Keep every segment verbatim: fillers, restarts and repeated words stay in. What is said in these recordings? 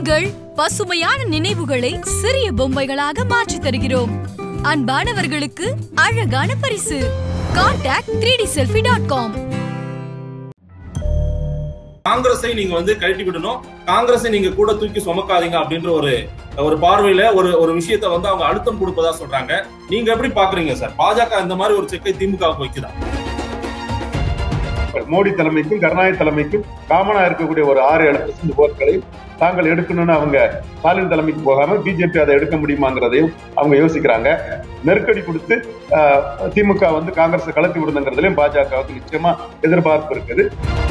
உங்கள் பசுமையான நினைவுகளை சிறிய பொம்மைகளாக மாற்றி தருகிறோம். அன்பானவர்களுக்கு அழகான பரிசு. Contact three D selfie dot com. காங்கிரஸை நீங்க வந்து கழட்டி விடணும், காங்கிரஸை நீங்க கூட தூக்கி சுமக்காதீங்க அப்படின்ற ஒரு ஒரு பார்வையில ஒரு ஒரு விஷயத்தை வந்து அவங்க அழுத்தம் கொடுப்பதா சொல்றாங்க. நீங்க எப்படி பாக்குறீங்க சார்? பாஜக இந்த மாதிரி ஒரு செக்கை திமுகவுக்கு வைக்குதா? மோடி தலைமைக்கும் கருணாநிதி தலைமைக்கும் காமனா இருக்கக்கூடிய ஒரு ஆறு ஏழு பர்சன்ட் ஓட்டுகளை தாங்கள் எடுக்கணும்னு அவங்க ஸ்டாலின் தலைமைக்கு போகாம பிஜேபி அதை எடுக்க முடியுமாங்கிறதையும் அவங்க யோசிக்கிறாங்க. நெருக்கடி கொடுத்து திமுக வந்து காங்கிரஸை கலத்தி விடுங்கிறதுலயும் பாஜகவுக்கு நிச்சயமா எதிர்பார்ப்பு இருக்குது.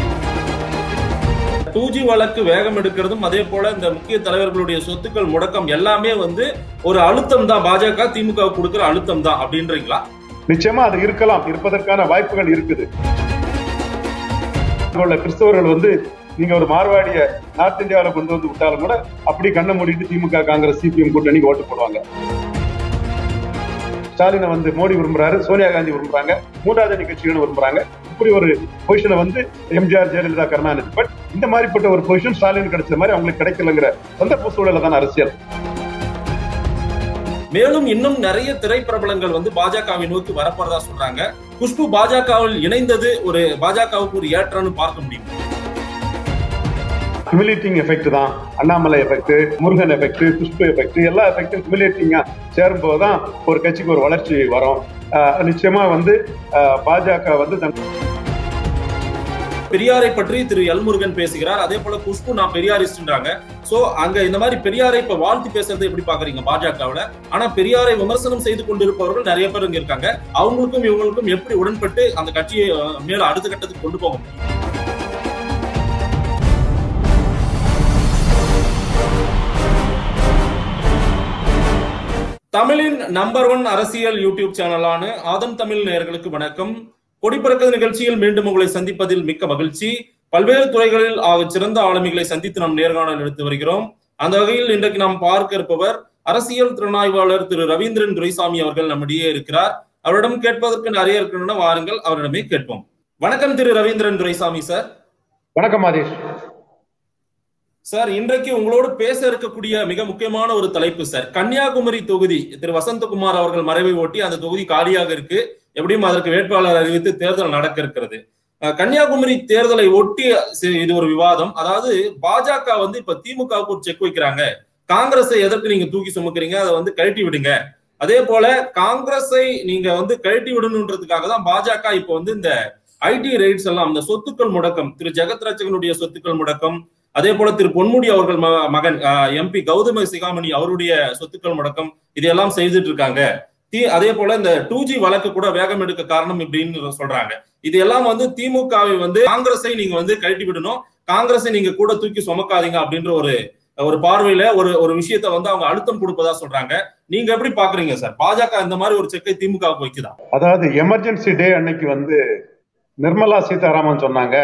டூ ஜி வழக்கு வேகம் எடுக்கிறதும் அதே போல இந்த முக்கிய தலைவர்களுடைய சொத்துக்கள் முடக்கம் எல்லாமே வந்து ஒரு அழுத்தம் தான், பாஜக திமுக கொடுக்கிற அழுத்தம் தான் அப்படின்றீங்களா? நிச்சயமா அது இருக்கலாம், இருப்பதற்கான வாய்ப்புகள் இருக்குது. கிறிஸ்தவர்கள் வந்து நீங்க ஒரு மார்வாடிய நார்த் இந்தியாவில் கொண்டு வந்து விட்டாலும் கூட அப்படி கண்ணை மூடிட்டு திமுக காங்கிரஸ் சிபிஎம் கூட்டணிக்கு ஓட்டு போடுவாங்க. ஸ்டாலினை வந்து மோடி விரும்புறாரு, சோனியா காந்தி விரும்புறாங்க, மூன்றாவது கட்சிகள் விரும்புறாங்க. இப்படி ஒரு பொசிஷனை வந்து எம்ஜிஆர், ஜெயலலிதா, கருணாநிதி, பட் இந்த மாதிரிப்பட்ட ஒரு பொசிஷன் ஸ்டாலின் கிடைச்ச மாதிரி அவங்களுக்கு கிடைக்கலங்கிற சந்தர்ப்ப சூழல தான் அரசியல். மேலும் இன்னும் நிறைய திரைப்பிரபலங்கள் வந்து பாஜகவை நோக்கி வரப்போறதா சொல்றாங்க. குஷ்பு பாஜகவில் இணைந்தது ஒரு பாஜகவுக்கு ஒரு ஏற்றம்னு பார்க்க முடியும். குமுலேட்டிங் எஃபெக்ட் தான், Annamalai effect, Murugan effect, Khushbu effect, எல்லா எஃபெக்டும் குமுலேட்டிங்கா சேரும் போதுதான் ஒரு கட்சிக்கு ஒரு வளர்ச்சி வரும். நிச்சயமா வந்து பாஜக வந்து பெரியாரை பற்றி திரு எல் முருகன் பேசுகிறார். அதே போல குஷ்பு நான் பெரியாரிஸ்ட்ன்றாங்க. சோ அங்க இந்த மாதிரி பெரியாரை இப்ப வாழ்த்து பேசுறதை எப்படி பாக்குறீங்க பாஜகவுல? ஆனா பெரியாரை விமர்சனம் செய்து கொண்டிருப்பவர்கள் நிறைய பேர் இங்க இருக்காங்க. அவங்களுக்கும் இவங்களுக்கும் எப்படி உடன்பட்டு அந்த கட்சியை மேல அடுத்த கட்டத்துக்கு கொண்டு போக முடியும்? தமிழின் நம்பர் ஒன் அரசியல் யூடியூப் சேனலான ஆதன் தமிழ் நேயர்களுக்கு வணக்கம். கொடிப்பறக்க நிகழ்ச்சியில் மீண்டும் உங்களை சந்திப்பதில் மிக்க மகிழ்ச்சி. பல்வேறு துறைகளில் ஆக சிறந்த ஆளுமைகளை சந்தித்து நாம் நேர்காணல் எடுத்து வருகிறோம். அந்த வகையில் இன்றைக்கு நாம் பார்க்க இருப்பவர் அரசியல் திறனாய்வாளர் திரு ரவீந்திரன் துரைசாமி அவர்கள் நம்மிடையே இருக்கிறார். அவரிடம் கேட்பதற்கு நிறைய இருக்கணும்னா வாருங்கள் அவரிடமே கேட்போம். வணக்கம் திரு ரவீந்திரன் துரைசாமி சார். வணக்கம் ஆதேஷ் சார். இன்றைக்கு உங்களோடு பேச இருக்கக்கூடிய மிக முக்கியமான ஒரு தலைப்பு சார். கன்னியாகுமரி தொகுதி திரு வசந்தகுமார் அவர்கள் மறைவை ஒட்டி அந்த தொகுதி காலியாக இருக்கு. எப்படியும் அதற்கு வேட்பாளர் அறிவித்து தேர்தல் நடக்க இருக்கிறது. கன்னியாகுமரி தேர்தலை ஒட்டி இது ஒரு விவாதம். அதாவது பாஜக வந்து இப்ப திமுகவுக்கு ஒரு செக் வைக்கிறாங்க. காங்கிரஸை எதற்கு நீங்க தூக்கி சுமக்கிறீங்க, அதை வந்து கழட்டி விடுங்க. அதே போல காங்கிரஸை நீங்க வந்து கழட்டி விடணுன்றதுக்காக தான் பாஜக இப்ப வந்து இந்த ஐடி ரைட்ஸ் எல்லாம், இந்த சொத்துக்கள் முடக்கம், திரு ஜெகத் ரட்சகனுடைய சொத்துக்கள் முடக்கம், அதே போல திரு பொன்முடி அவர்கள் மகன் எம்பி கௌதம சிகாமணி அவருடைய சொத்துக்கள் முடக்கம், இதையெல்லாம் செய்துட்டு இருக்காங்க. அதே போல இந்த டூ ஜி வழக்கு கூட வேகம் எடுக்க காரணம் இப்படின்னு சொல்றாங்க. இது எல்லாம் வந்து திமுகவை வந்து காங்கிரஸை நீங்க வந்து கழட்டி விடணும், காங்கிரஸை நீங்க கூட தூக்கி சுமக்காதீங்க அப்படின்ற ஒரு ஒரு பார்வையில ஒரு ஒரு விஷயத்த வந்து அவங்க அழுத்தம் கொடுப்பதா சொல்றாங்க. நீங்க எப்படி பாக்குறீங்க சார்? பாஜக இந்த மாதிரி ஒரு செக்கை திமுகவுக்கு வைக்குதா? அதாவது எமர்ஜென்சி டே அன்னைக்கு வந்து நிர்மலா சீதாராமன் சொன்னாங்க,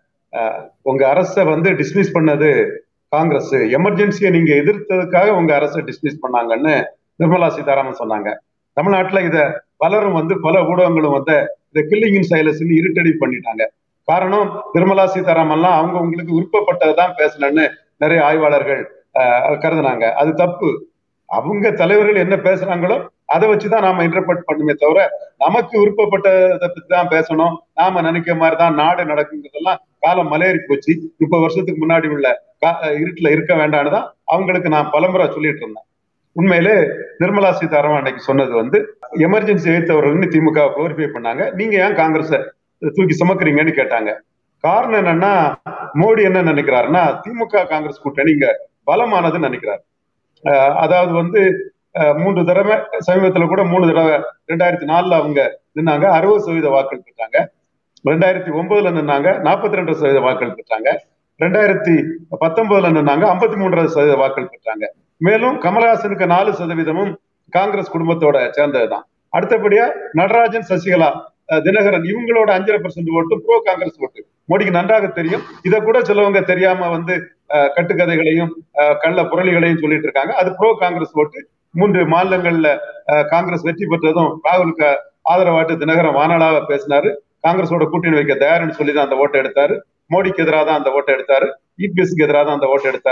உங்க அரசை வந்து டிஸ்மிஸ் பண்ணது காங்கிரஸ், எமர்ஜென்சியை நீங்க எதிர்த்ததுக்காக உங்க அரசை டிஸ்மிஸ் பண்ணாங்கன்னு நிர்மலா சீதாராமன் சொன்னாங்க. தமிழ்நாட்டுல இத பலரும் வந்து பல ஊடகங்களும் வந்து இதை கில்லிங் இன் சைலன்ஸ் இருட்டடி பண்ணிட்டாங்க. காரணம், நிர்மலா சீதாராமன்லாம் அவங்க உங்களுக்கு விருப்பப்பட்டதுதான் பேசலன்னு நிறைய ஆய்வாளர்கள் அஹ் கருதுனாங்க. அது தப்பு. அவங்க தலைவர்கள் என்ன பேசுறாங்களோ அதை வச்சுதான் நாம இன்டர்பிரட் பண்ணுமே தவிர நமக்கு விருப்பப்பட்டதை பத்தி தான் பேசணும், நாம நினைக்கிற மாதிரிதான் நாடு நடக்குங்கிறதெல்லாம் காலம் மலையேறி போச்சு. முப்பது வருஷத்துக்கு முன்னாடி உள்ள இருட்டுல இருக்க வேண்டான்னு தான் அவங்களுக்கு நான் பலமுறை சொல்லிட்டு இருந்தேன். உண்மையிலே நிர்மலா சீதாராமன் அன்னைக்கு சொன்னது வந்து எமர்ஜென்சி வைத்தவர்கள் திமுக குளோரிஃபை பண்ணாங்க. நீங்க ஏன் காங்கிரஸை தூக்கி சுமக்குறீங்கன்னு கேட்டாங்க. காரணம் என்னன்னா, மோடி என்ன நினைக்கிறாருன்னா திமுக காங்கிரஸ் கூட்டணி இங்க பலமானதுன்னு நினைக்கிறாரு. அதாவது வந்து மூன்று தடவை சமீபத்துல கூட மூணு தடவை ரெண்டாயிரத்தி நாலுல அவங்க நின்னாங்க, அறுபது சதவீத வாக்கள் பெற்றாங்க. ரெண்டாயிரத்தி ஒன்பதுல நின்னாங்க, நாற்பத்தி ரெண்டு சதவீத வாக்கள் பெற்றாங்க. ரெண்டாயிரத்தி பத்தொன்பதுல நின்னாங்க, ஐம்பத்தி மூன்றாவது சதவீத வாக்கள் பெற்றாங்க. மேலும் கமலஹாசனுக்கு நாலு சதவீதமும் காங்கிரஸ் குடும்பத்தோட சேர்ந்ததுதான். அடுத்தபடியா நடராஜன், சசிகலா, தினகரன் இவங்களோட அஞ்சரை பர்சன்ட் ஓட்டு ப்ரோ காங்கிரஸ் ஓட்டு மோடிக்கு நன்றாக தெரியும். இதை கூட சிலவங்க தெரியாம வந்து கட்டுக்கதைகளையும் கள்ள புரளிகளையும் சொல்லிட்டு இருக்காங்க. அது ப்ரோ காங்கிரஸ் ஓட்டு. மூன்று மாநிலங்கள்ல காங்கிரஸ் வெற்றி பெற்றதும் ராகுலுக்கு ஆதரவாட்டு தினகரன் வானலாக பேசினாரு. காங்கிரஸோட கூட்டணி வைக்க தயார்னு சொல்லிதான் அந்த ஓட்டை எடுத்தாரு. மோடிக்கு எதிராக தான் அந்த ஓட்டை எடுத்தாரு. இபிஎஸ்க்கு எதிராக தான் அந்த ஓட்டை எடுத்தாரு.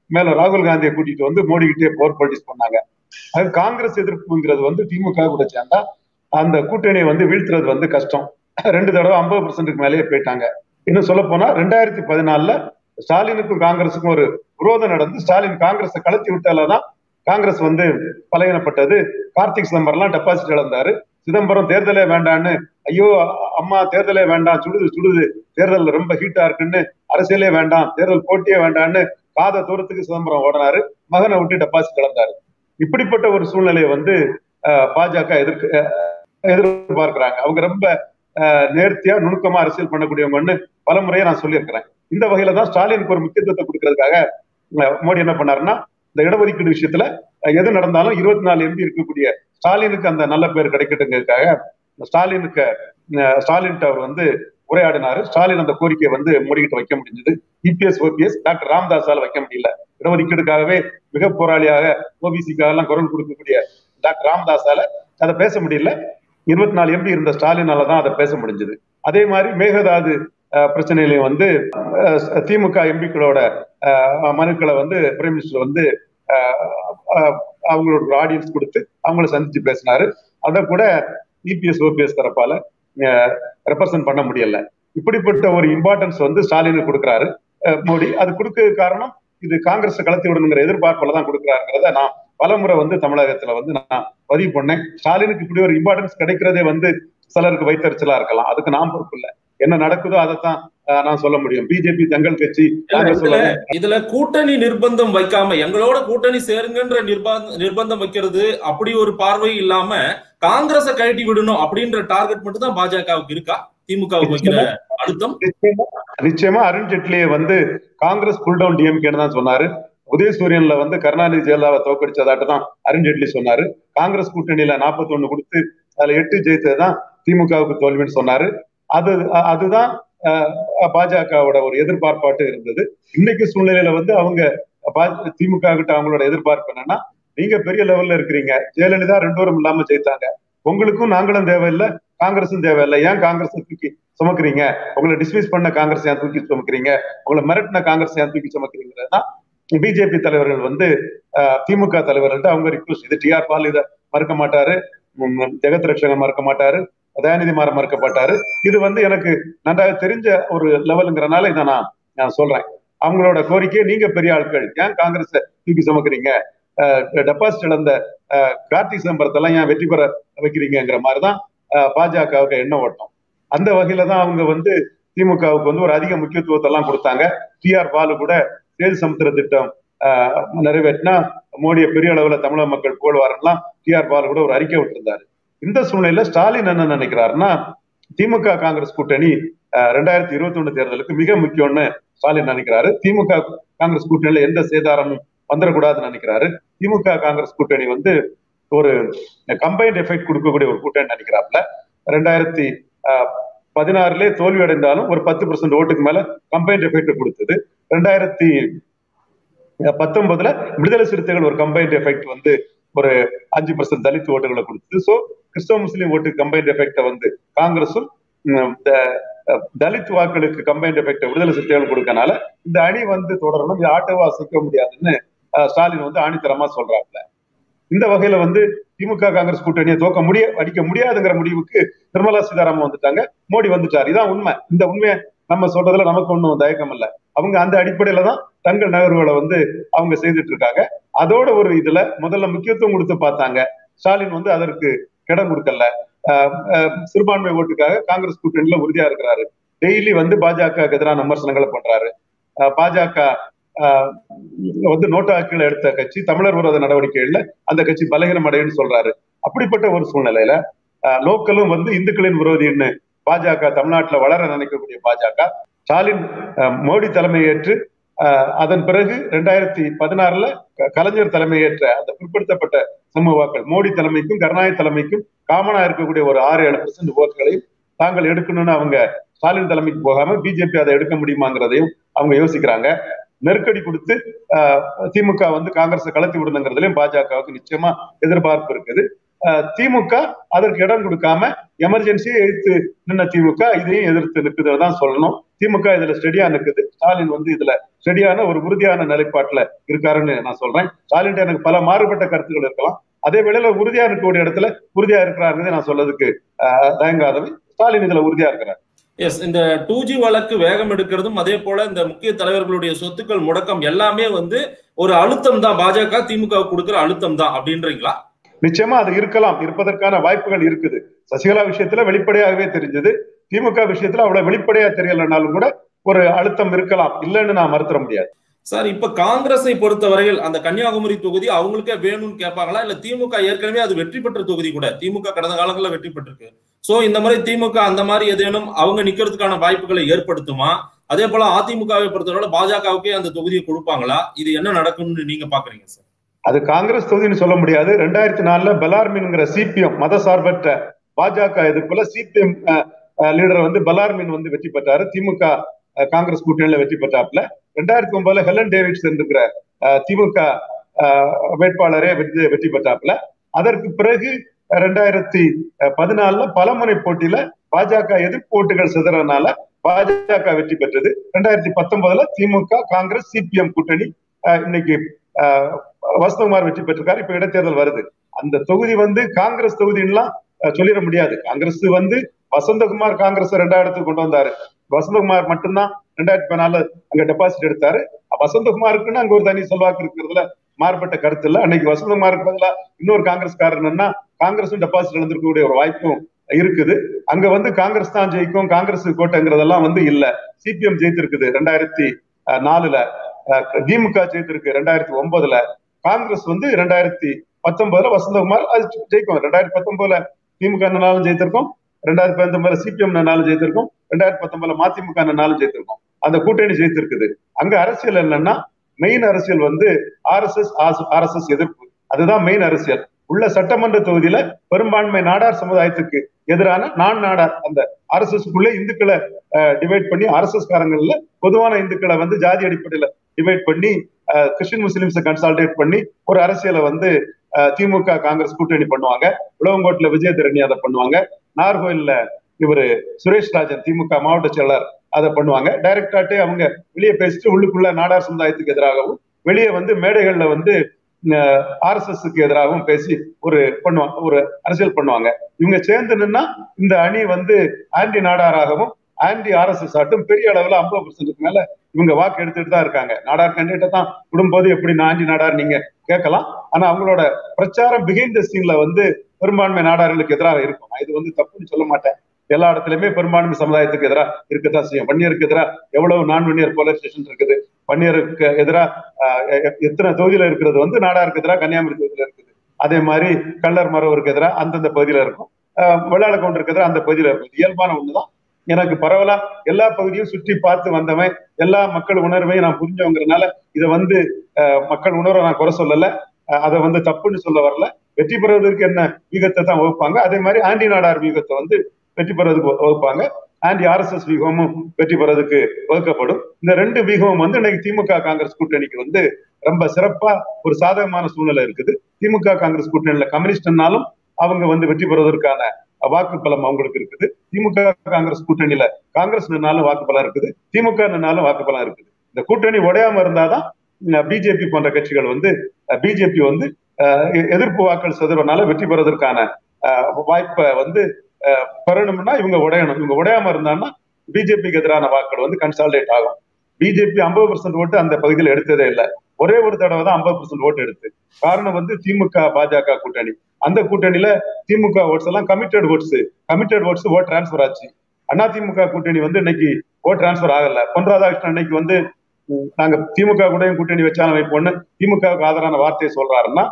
மேல ராகுல் காந்தியை கூட்டிட்டு வந்து மோடி கிட்டே போர் பாலிடிக்ஸ் பண்ணாங்க. அது காங்கிரஸ் எதிர்ப்புங்கிறது வந்து திமுக கூட சேர்ந்தா அந்த கூட்டணியை வந்து வீழ்த்துறது வந்து கஷ்டம். ரெண்டு தடவை ஐம்பது பர்சன்ட்டுக்கு மேலேயே போயிட்டாங்க. இன்னும் சொல்ல போனா ரெண்டாயிரத்தி பதினாலுல ஸ்டாலினுக்கும் காங்கிரஸுக்கும் ஒரு விரோதம் நடந்து ஸ்டாலின் காங்கிரஸை கலத்தி விட்டாலதான் காங்கிரஸ் வந்து பலகீனப்பட்டது. கார்த்திக் சிதம்பரம்லாம் டெபாசிட் இழந்தாரு. சிதம்பரம் தேர்தலே வேண்டான்னு, ஐயோ அம்மா தேர்தலே வேண்டாம், சுடுது சுடுது, தேர்தல் ரொம்ப ஹீட்டா இருக்குன்னு, அரசியலே வேண்டாம், தேர்தல் போட்டியே வேண்டான்னு காத தூரத்துக்கு சிதம்பரம் ஓடினாரு. மகனை விட்டு டெபாசிட் இழந்தாரு. இப்படிப்பட்ட ஒரு சூழ்நிலையை வந்து பாஜக எதிர்க்க எதிர்பார்க்கிறாங்க. அவங்க ரொம்ப நேர்த்தியா நுணுக்கமா அரசியல் பண்ணக்கூடியவங்கன்னு பல முறையை நான் சொல்லியிருக்கிறேன். இந்த வகையில தான் ஸ்டாலினுக்கு ஒரு முக்கியத்துவத்தை கொடுக்கறதுக்காக மோடி என்ன பண்ணாருன்னா, இந்த இடஒதுக்கீடு விஷயத்துல எது நடந்தாலும் இருபத்தி நாலு எம்பி இருக்கக்கூடிய ஸ்டாலினுக்கு அந்த நல்ல பேர் கிடைக்கட்டுங்கிறதுக்காக ஸ்டாலினுக்கு ஸ்டாலின் அவர் வந்து உரையாடினாரு. ஸ்டாலின் அந்த கோரிக்கையை வந்து மோடிக்கிட்ட வைக்க முடிஞ்சது. இபிஎஸ் ஓபிஎஸ் டாக்டர் ராமதாஸால வைக்க முடியல. இடஒதுக்கீடுக்காகவே மிக போராளியாக ஓபிசிக்காக எல்லாம் குரல் கொடுக்கக்கூடிய டாக்டர் ராமதாஸால அதை பேச முடியல. இருபத்தி நாலு எம்பி இருந்த ஸ்டாலினால தான் அதை பேச முடிஞ்சது. அதே மாதிரி மேகதாது பிரச்சனையிலையும் வந்து திமுக எம்பிக்களோட மனுக்களை வந்து பிரைம் மினிஸ்டர் வந்து அவங்களோட ஒரு ஆடியன்ஸ் கொடுத்து அவங்கள சந்திச்சு பேசினாரு. அதை கூட இபிஎஸ் ஓபிஎஸ் தரப்பால ரெப்ரசன்ட் பண்ண முடியல. இப்படிப்பட்ட ஒரு இம்பார்ட்டன்ஸ் வந்து ஸ்டாலினுக்கு கொடுக்குறாரு மோடி. அது கொடுக்க காரணம் இது காங்கிரஸ் கலத்தி விடணுங்கிற எதிர்பார்ப்புல தான் கொடுக்குறாருங்கிறத நான் பலமுறை வந்து தமிழகத்துல வந்து நான் பதிவு பண்ணேன். ஸ்டாலினுக்கு இப்படி ஒரு இம்பார்ட்டன்ஸ் கிடைக்கிறதே வந்து சிலருக்கு வைத்தறிச்சலா இருக்கலாம். அதுக்கு நான் பொறுப்பு இல்லை. என்ன நடக்குதோ அதைத்தான் நான் சொல்ல முடியும். பிஜேபி தங்கள் கட்சி இதுல கூட்டணி நிர்பந்தம் வைக்காம எங்களோட கூட்டணி சேருங்கன்ற நிர்பந்தம் நிர்பந்தம் வைக்கிறது அப்படி ஒரு பார்வை இல்லாம காங்கிரஸை கழட்டி விடணும் அப்படின்ற டார்கெட் மட்டும் தான் பாஜகவுக்கு இருக்கா? திமுகவுக்கு வைக்கிற அழுத்தம் நிச்சயமா. அருண்ஜேட்லியை வந்து காங்கிரஸ் புல் டவுன் டிஎம்கேன்னு தான் சொன்னாரு. உதயசூரியன்ல வந்து கருணாநிதி ஜெயலலிதாவை தோக்கடிச்சதாட்டு தான் அருண்ஜேட்லி சொன்னாரு. காங்கிரஸ் கூட்டணியில நாற்பத்தி ஒண்ணு கொடுத்து அதுல எட்டு ஜெயித்ததுதான் திமுகவுக்கு தோல்வின்னு சொன்னாரு. அது அதுதான் பாஜகவோட ஒரு எதிர்பார்ப்பாட்டு இருந்தது. இன்னைக்கு சூழ்நிலையில வந்து அவங்க திமுக கிட்ட அவங்களோட எதிர்பார்ப்பு என்னன்னா, நீங்க பெரிய லெவல்ல இருக்கிறீங்க, ஜெயலலிதா ரெண்டு பேரும் இல்லாம ஜெயித்தாங்க, உங்களுக்கும் நாங்களும் தேவையில்லை, காங்கிரஸும் தேவையில்லை, ஏன் காங்கிரஸ் தூக்கி சுமக்குறீங்க, உங்களை டிஸ்மிஸ் பண்ண காங்கிரஸ் ஏன் தூக்கி சுமக்குறீங்க, உங்களை மிரட்டின காங்கிரஸ் ஏன் தூக்கி சுமக்குறீங்கிறதுனா பிஜேபி தலைவர்கள் வந்து திமுக தலைவர்கள்ட்ட அவங்க ரிக்வஸ்ட். இது டி ஆர் பால் இதை மறுக்க மாட்டாரு, ஜெகத் ரட்சகன் மறுக்க மாட்டாரு, தயாநிதி மாறன் மறுக்கப்பட்டாரு. இது வந்து எனக்கு நன்றாக தெரிஞ்ச ஒரு லெவலுங்கிறனால இதை நான் நான் சொல்றேன். அவங்களோட கோரிக்கையை நீங்க பெரிய ஆட்கள் ஏன் காங்கிரஸை தூக்கி சுமக்குறீங்க, டெபாசிட் இழந்த கார்த்திக் சிதம்பரத்தெல்லாம் ஏன் வெற்றி பெற வைக்கிறீங்கிற மாதிரிதான் பாஜகவுக்கு எண்ண ஓட்டம். அந்த வகையில தான் அவங்க வந்து திமுகவுக்கு வந்து ஒரு அதிக முக்கியத்துவத்தை எல்லாம் கொடுத்தாங்க. டி ஆர் பாலு கூட சேது சமுத்திர திட்டம் ஆஹ் நிறைவேற்றினா மோடியை பெரிய அளவுல தமிழக மக்கள் புகழ்வாரெல்லாம் டி ஆர் பாலு கூட ஒரு அறிக்கை விட்டிருந்தாரு. இந்த சூழ்நிலையில ஸ்டாலின் என்ன நினைக்கிறாருன்னா, திமுக காங்கிரஸ் கூட்டணி ரெண்டாயிரத்தி இருபத்தி ஒண்ணு தேர்தலுக்கு மிக முக்கியம்னு ஸ்டாலின் நினைக்கிறாரு. திமுக காங்கிரஸ் கூட்டணியில எந்த சேதாரமும் வந்துடக்கூடாதுன்னு நினைக்கிறாரு. திமுக காங்கிரஸ் கூட்டணி வந்து ஒரு கம்பைன்ட் எஃபெக்ட் கொடுக்கக்கூடிய ஒரு கூட்டணி நினைக்கிறாப்புல. ரெண்டாயிரத்தி ஆஹ் பதினாறுலே தோல்வி அடைந்தாலும் ஒரு பத்து பர்சன்ட் ஓட்டுக்கு மேல கம்பைன்ட் எஃபெக்ட் கொடுத்தது. ரெண்டாயிரத்தி பத்தொன்பதுல விடுதலை சிறுத்தைகள் ஒரு கம்பைன்ட் எஃபெக்ட் வந்து ஒரு அஞ்சு பர்சன்ட் தலித் ஓட்டுகளை கொடுத்தது. சோ கிறிஸ்தவ முஸ்லீம் ஓட்டு கம்பைன்ட் எஃபெக்ட வந்து காங்கிரஸும் தலித் வாக்களுக்கு கம்பைன்ட் எஃபெக்ட விடுதலை சிறுத்தைகள் கொடுக்கனால இந்த அணி வந்து தொடரணும், இது ஆட்டோவா அசைக்க முடியாதுன்னு ஸ்டாலின் வந்து ஆணித்தரமா சொல்றாங்க. இந்த வகையில வந்து திமுக காங்கிரஸ் கூட்டணியை தோக்க முடிய அடிக்க முடியாதுங்கிற முடிவுக்கு நிர்மலா சீதாராமன் வந்துட்டாங்க, மோடி வந்துட்டார். இதான் உண்மை. இந்த உண்மையை நம்ம சொல்றதுல நமக்கு ஒன்றும் தயக்கம் இல்லை. அவங்க அந்த அடிப்படையில தான் தங்கள் நகர்வுகளை வந்து அவங்க செய்துட்டு இருக்காங்க. அதோட ஒரு இதுல முதல்ல முக்கியத்துவம் கொடுத்து பார்த்தாங்க. ஸ்டாலின் வந்து அதற்கு இடம் கொடுக்கல. சிறுபான்மை ஓட்டுக்காக காங்கிரஸ் கூட்டணியில உறுதியா இருக்கிறாரு. டெய்லி வந்து பாஜக எதிரான விமர்சனங்களை பண்றாரு. பாஜக வந்து நோட்டாக்கள் எடுத்த கட்சி, தமிழர் விரோத நடவடிக்கைகள்ல அந்த கட்சி பலகீனம் அடையுன்னு சொல்றாரு. அப்படிப்பட்ட ஒரு சூழ்நிலையில லோக்கலும் வந்து இந்துக்களின் விரோதின்னு பாஜக தமிழ்நாட்டுல வளர நினைக்கக்கூடிய பாஜக ஸ்டாலின் மோடி தலைமையேற்று அதன் பிறகு ரெண்டாயிரத்தி பதினாறுல கலைஞர் தலைமையேற்ற அந்த பிற்படுத்தப்பட்ட சமூக வாக்கள் மோடி தலைமைக்கும் கருணாநிதி தலைமைக்கும் காமனா இருக்கக்கூடிய ஒரு ஆறு ஏழு பர்சன்ட் ஓட்டுகளையும் தாங்கள் எடுக்கணும்னு அவங்க ஸ்டாலின் தலைமைக்கு போகாம பிஜேபி அதை எடுக்க முடியுமாங்கிறதையும் அவங்க யோசிக்கிறாங்க. நெருக்கடி கொடுத்து திமுக வந்து காங்கிரஸை கலத்தி விடணுங்கிறதுலயும் பாஜகவுக்கு நிச்சயமா எதிர்பார்ப்பு இருக்குது. திமுக அதற்கு இடம் கொடுக்காம எமர்ஜென்சியை எதிர்த்து நின்ன திமுக இதையும் எதிர்த்து நிற்குதுதான் சொல்லணும். திமுக இதுல ஸ்டெடியா நிற்குது. ஸ்டாலின் வந்து இதுல ஸ்டெடியான ஒரு உறுதியான நிலைப்பாட்டுல இருக்காருன்னு நான் சொல்றேன். ஸ்டாலின் எனக்கு பல மாறுபட்ட கருத்துக்கள் இருக்கலாம், அதே வேளையில உறுதியா இருக்கக்கூடிய இடத்துல உறுதியா இருக்கிறாருன்னு நான் சொல்றதுக்கு தயங்காதவன். ஸ்டாலின் இதுல உறுதியா இருக்கிறார். எஸ், இந்த டூ ஜி வழக்கு வேகம் எடுக்கிறதும் அதே போல இந்த முக்கிய தலைவர்களுடைய சொத்துக்கள் முடக்கம் எல்லாமே வந்து ஒரு அழுத்தம் தான், பாஜக திமுக கொடுக்கிற அழுத்தம் தான் அப்படின்றீங்களா? நிச்சயமா அது இருக்கலாம், இருப்பதற்கான வாய்ப்புகள் இருக்குது. சசிகலா விஷயத்துல வெளிப்படையாகவே தெரிஞ்சது, திமுக விஷயத்துல அவ்வளவு வெளிப்படையா தெரியலனாலும் கூட ஒரு அழுத்தம் இருக்கலாம், இல்லைன்னு நான் மறுத்துற முடியாது. சார், இப்ப காங்கிரஸை பொறுத்தவரையில் அந்த கன்னியாகுமரி தொகுதி அவங்களுக்கே வேணும்னு கேட்பாங்களா, இல்ல திமுக ஏற்கனவே அது வெற்றி பெற்ற தொகுதி கூட, திமுக கடந்த காலங்களில் வெற்றி பெற்றிருக்கு, சோ இந்த மாதிரி திமுக அந்த மாதிரி ஏதேனும் அவங்க நிக்கிறதுக்கான வாய்ப்புகளை ஏற்படுத்துமா? அதே போல அதிமுகவை பொறுத்தவரை பாஜகவுக்கே அந்த தொகுதியை கொடுப்பாங்களா? இது என்ன நடக்கும்னு நீங்க பாக்குறீங்க சார்? அது காங்கிரஸ் தொகுதின்னு சொல்ல முடியாது. ரெண்டாயிரத்தி நாலுல பலார்மின்ங்கிற சிபிஎம் மத சார்பற்ற பாஜக எதிர்ப்புல சிபிஎம் லீடர் வந்து பலார்மின் வந்து வெற்றி பெற்றாரு. திமுக காங்கிரஸ் கூட்டணியில வெற்றி பெற்றாப்புல. ரெண்டாயிரத்தி ஒன்பதுல ஹெலன் டேவிட்ஸ் இருக்கிற திமுக வேட்பாளரே வெற்றி வெற்றி பெற்றாப்புல. அதற்கு பிறகு ரெண்டாயிரத்தி பதினாலுல பலமுனை போட்டியில பாஜக எதிர்ப்பு ஓட்டுகள் சிதறனால பாஜக வெற்றி பெற்றது. ரெண்டாயிரத்தி பத்தொன்பதுல திமுக காங்கிரஸ் சிபிஎம் கூட்டணி இன்னைக்கு வசுதகுமார் வெற்றி பெற்றிருக்காரு. இப்ப இடைத்தேர்தல் வருது. அந்த தொகுதி வந்து காங்கிரஸ் தொகுதின்லாம் சொல்லிட முடியாது. காங்கிரஸ் வந்து வசந்தகுமார் காங்கிரஸ் ரெண்டாயிரத்துக்கு கொண்டு வந்தாரு. வசந்தகுமார் மட்டும்தான் ரெண்டாயிரத்தி பதினாலுல அங்க டெபாசிட் எடுத்தாரு. வசந்தகுமாருக்குன்னு அங்க ஒரு தனி செல்வாக்கு இருக்கிறதுல மாறுபட்ட கருத்து இல்ல. அன்னைக்கு வசந்தகுமாருக்கு பதிலா இன்னொரு காங்கிரஸ்காரன்னா காங்கிரஸும் டெபாசிட் இழந்திருக்கக்கூடிய ஒரு வாய்ப்பும் இருக்குது. அங்க வந்து காங்கிரஸ் தான் ஜெயிக்கும், காங்கிரஸ் கோட்டைங்கிறதெல்லாம் வந்து இல்ல. சிபிஎம் ஜெயித்திருக்குது ரெண்டாயிரத்தி நாலுல, திமுக ஜெயித்திருக்கு ரெண்டாயிரத்தி ஒன்பதுல, காங்கிரஸ் வந்து ரெண்டாயிரத்தி பத்தொன்பதுல வசந்தகுமார் அது ஜெயிக்கும். ரெண்டாயிரத்தி பத்தொன்பதுல திமுக நாளும் ஜெயித்திருக்கோம், ரெண்டாயிரத்தி பத்தொன்பதுல சிபிஎம் நாளும் ஜெயித்திருக்கோம், ரெண்டாயிரத்தி பத்தொன்பதுல மதிமுக நாளும் ஜெயித்திருக்கோம். அந்த கூட்டணி ஜெயித்திருக்குது. அங்க அரசியல் என்னன்னா மெயின் அரசியல் வந்து R S S R S S எதிர்ப்பு, அதுதான் மெயின் அரசியல். உள்ள சட்டமன்ற தொகுதியில பெரும்பான்மை நாடார் சமுதாயத்துக்கு எதிரான நான் நாடார் அந்த ஆர் எஸ் எஸ் குள்ளே இந்துக்களை டிவைட் பண்ணி ஆர் எஸ் எஸ் காரங்கள்ல பொதுவான இந்துக்களை வந்து ஜாதி அடிப்படையில டிவைட் பண்ணி கிறிஸ்டின் முஸ்லிம்ஸை கன்சால்டேட் பண்ணி ஒரு அரசியலை வந்து திமுக காங்கிரஸ் கூட்டணி பண்ணுவாங்க. உழவங்கோட்டில் விஜயதரணி அதை பண்ணுவாங்க. நார்கோயில்ல இவரு சுரேஷ் ராஜன் திமுக மாவட்ட செயலர் அதை பண்ணுவாங்க. டைரக்டாட்டே அவங்க வெளியே பேசிட்டு உள்ளுக்குள்ள நாடார் சமுதாயத்துக்கு எதிராகவும் வெளியே வந்து மேடைகள்ல வந்து ஆர் எஸ் எஸ்க்கு எதிராகவும் பேசி ஒரு பண்ணுவாங்க, ஒரு அரசியல் பண்ணுவாங்க. இவங்க சேர்ந்து நின்னா இந்த அணி வந்து ஆன்டி நாடாராகவும் ஆன்டி ஆர் எஸ் எஸ் ஆட்டும் பெரிய அளவுல ஐம்பது பர்சன்ட்டுக்கு மேல இவங்க வாக்கு எடுத்துட்டு தான் இருக்காங்க. நாடார் கேண்டிடேட்டை தான் விடும்போது எப்படி ஆன்டி நாடார் நீங்க கேட்கலாம், ஆனா அவங்களோட பிரச்சாரம் பிஹைண்ட் த சீன்ல வந்து பெரும்பான்மை நாடார்களுக்கு எதிராக இருக்கும். நான் இது வந்து தப்புன்னு சொல்ல மாட்டேன். எல்லா இடத்துலயுமே பெரும்பான்மை சமுதாயத்துக்கு எதிராக இருக்கத்தான் செய்யும். வன்னியருக்கு எதிராக எவ்வளவு நான் வன்னியர் போலீஸ் ஸ்டேஷன் இருக்குது. வன்னியருக்கு எதிராக எத்தனை தொகுதியில இருக்கிறது வந்து நாடாருக்கு எதிராக கன்னியாகுமரி தொகுதியில இருக்குது. அதே மாதிரி கள்ளர் மரவருக்கு எதிராக அந்தந்த பகுதியில இருக்கும், வெள்ளாள கவுண்டருக்கு எதிராக அந்த பகுதியில இருக்கும். இயல்பான ஒண்ணுதான். எனக்கு பரவலா எல்லா பகுதியும் சுற்றி பார்த்து வந்தவன், எல்லா மக்கள் உணர்வையும் நான் புரிஞ்சவங்கிறதுனால இதை வந்து மக்கள் உணர்வை நான் குறை சொல்லல, அதை வந்து தப்புன்னு சொல்ல வரல. வெற்றி பெறுவதற்கு என்ன வியூகத்தை தான் வகுப்பாங்க. அதே மாதிரி ஆன்டி நாடார் வியூகத்தை வந்து வெற்றி பெறுவதற்கு வகுப்பாங்க. ஆன்டி ஆர் எஸ் எஸ் வியூகமும் வெற்றி பெறுவதற்கு வகுக்கப்படும். இந்த ரெண்டு வியூகமும் வந்து இன்னைக்கு திமுக காங்கிரஸ் கூட்டணிக்கு வந்து ரொம்ப சிறப்பா ஒரு சாதகமான சூழ்நிலை இருக்குது. திமுக காங்கிரஸ் கூட்டணியில கம்யூனிஸ்ட்னாலும் அவங்க வந்து வெற்றி பெறுவதற்கான வாக்கு பலம் அவங்களுக்கு இருக்குது. திமுக காங்கிரஸ் கூட்டணியில காங்கிரஸ் நின்னாலும் வாக்கு பலம் இருக்குது, திமுக நின்னாலும் வாக்கு பலம் இருக்குது. இந்த கூட்டணி உடையாம இருந்தாதான் பிஜேபி போன்ற கட்சிகள் வந்து பிஜேபி வந்து எதிர்ப்பு வாக்கள் சதுரனால வெற்றி பெறுவதற்கான வாய்ப்பை வந்து பெறணும்னா இவங்க உடையணும். இவங்க உடையாம இருந்தாங்கன்னா பிஜேபிக்கு எதிரான வாக்கள் வந்து கன்சால்டேட் ஆகும். பிஜேபி ஐம்பது பர்சன்ட் ஓட்டு அந்த பகுதியில் எடுத்ததே இல்லை. ஒரே ஒரு தடவை தான் ஐம்பது பர்சன்ட் ஓட்டு எடுத்து. காரணம் வந்து திமுக பாஜக கூட்டணி. அந்த கூட்டணியில திமுக ஓட்ஸ் எல்லாம் committed votes committed votes vote transfer ஆச்சு. அண்ணா திமுக கூட்டணி வந்து இன்னைக்கு ஓட் டிரான்ஸ்பர் ஆகல. பொன் ராதாகிருஷ்ணன் இன்னைக்கு வந்து நாங்க திமுக கூடயும் கூட்டணி வச்சாலும் வைப்போம்னு திமுகவுக்கு ஆதரவான வார்த்தையை சொல்றாருன்னா,